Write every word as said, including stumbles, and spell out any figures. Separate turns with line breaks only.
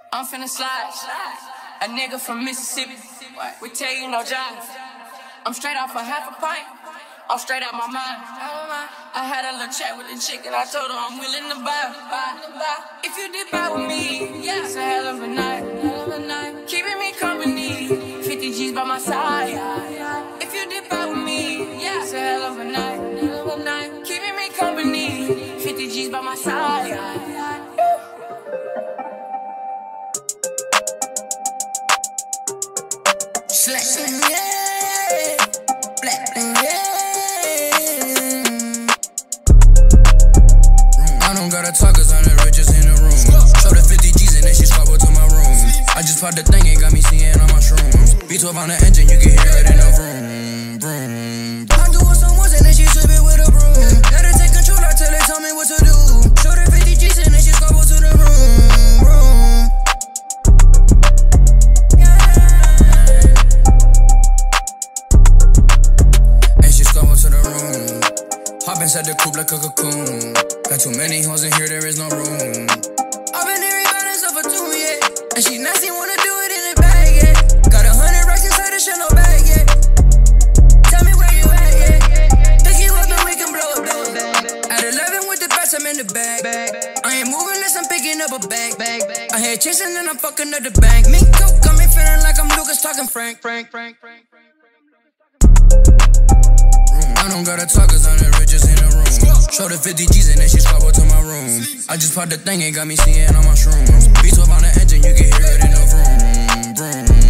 I'm finna slide. A nigga from Mississippi. We tell you no jive. I'm straight off a half a pint. I'm straight out my mind. I had a little chat with the chick and I told her I'm willing to buy. If you dip out with me, yeah, it's a hell of a night. Keeping me company, fifty G's by my side. If you dip out with me, yeah, it's a hell of a night. Keeping me company, fifty G's by my side.
Slack, yeah, black, yeah. I don't gotta talk cause I'm the richest in the room. Show the fifty G's and then she squabble to my room. I just popped the thing and got me seeing on my shrooms. B twelve on the engine, you can hear it in the vroom, vroom. I'm doing some ones and then she sweep it with a broom. Let her take control until they tell me what to do. Show the fifty G's and then she squabble to the room, room. Hop inside the coupe like a cocoon. Got too many hoes in here, there is no room. I've been here about herself for two, yeah. And she nasty, wanna do it in the bag, yeah. Got a hundred racks inside the shell, no bag, yeah. Tell me where you at, yeah. Pick you up and we can blow it back. At eleven with the bats, I'm in the bag. I ain't moving unless I'm picking up a bag. I head chasing and I'm fucking up the bank. Me coke, got me feeling like I'm Lucas talking Frank, Frank, Frank, Frank, Frank. I don't gotta talk cause I'm the richest in the room. Show the fifty G's and then she squabble to my room. I just popped the thing and got me seeing on my shrooms. B twelve on the engine, you can hear it in the vroom, vroom.